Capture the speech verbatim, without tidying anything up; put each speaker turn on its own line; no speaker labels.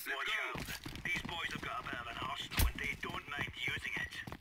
Watch out. These boys have got a bit of an arsenal and they don't mind using it.